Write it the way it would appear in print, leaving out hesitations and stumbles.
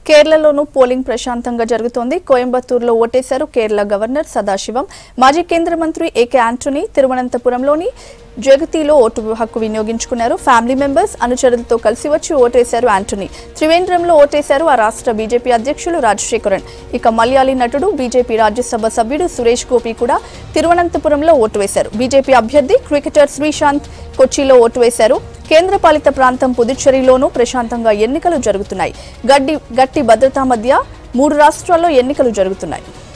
కేరళలోనూ polling ప్రశాంతంగా జరుగుతోంది. కోయంబత్తూరులో ఓటేశారు కేరళ గవర్నర్ సదాశివం. మాజీ కేంద్ర మంత్రి ఏకే ఆంటోనీ తిరువనంతపురంలోని జగతిలో ఓటు హక్కు వినియోగించుకున్నారు. ఫ్యామిలీ మెంబర్స్ అనుచరులతో కలిసి వచ్చి ఓటేశారు ఆంటోనీ. త్రివేంద్రంలో ఓటేశారు ఆ రాష్ట్ర బీజేపీ అధ్యక్షులు రాజశేఖరన్. ఇక మలయాళీ నటుడు బీజేపీ రాజ్యసభ సభ్యుడు సురేష్ గోపి కూడా తిరువనంతపురంలో ఓటు వేశారు. బీజేపీ అభ్యర్థి క్రికెటర్ శ్రీశాంత్ కొచ్చిలో ఓటు వేశారు. కేంద్రపాలిత ప్రాంతం పుదుచ్చేరిలోనూ ప్రశాంతంగా ఎన్నికలు జరుగుతున్నాయి. గట్టి భద్రతా మధ్య 3 రాష్ట్రాల్లో ఎన్నికలు జరుగుతున్నాయి.